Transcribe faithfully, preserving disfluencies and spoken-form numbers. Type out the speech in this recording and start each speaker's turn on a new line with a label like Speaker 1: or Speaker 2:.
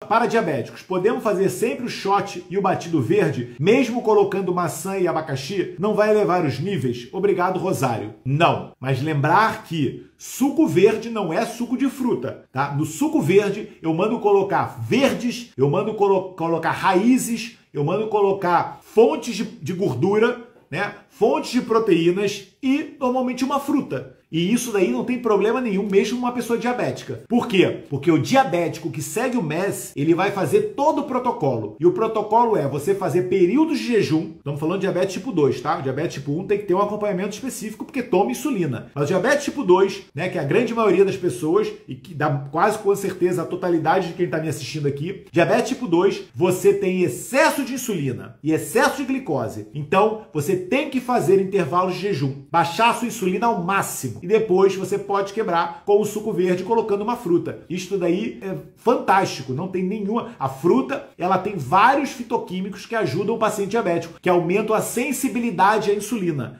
Speaker 1: para diabéticos, podemos fazer sempre o shot e o batido verde, mesmo colocando maçã e abacaxi? Não vai elevar os níveis? Obrigado, Rosário. Não, mas lembrar que suco verde não é suco de fruta, tá? No suco verde eu mando colocar verdes, eu mando colo colocar raízes, eu mando colocar fontes de, de gordura, né? Fontes de proteínas e normalmente uma fruta. E isso daí não tem problema nenhum, mesmo uma pessoa diabética. Por quê? Porque o diabético que segue o M E S, ele vai fazer todo o protocolo. E o protocolo é você fazer períodos de jejum. Estamos falando de diabetes tipo dois, tá? O diabetes tipo um tem que ter um acompanhamento específico porque toma insulina. Mas o diabetes tipo dois, né, que é a grande maioria das pessoas e que dá quase com certeza a totalidade de quem está me assistindo aqui, diabetes tipo dois, você tem excesso de insulina e excesso de glicose. Então, você tem que fazer intervalos de jejum, baixar a sua insulina ao máximo. E depois você pode quebrar com o suco verde colocando uma fruta. Isto daí é fantástico, não tem nenhuma... A fruta, ela tem vários fitoquímicos que ajudam o paciente diabético, que aumentam a sensibilidade à insulina.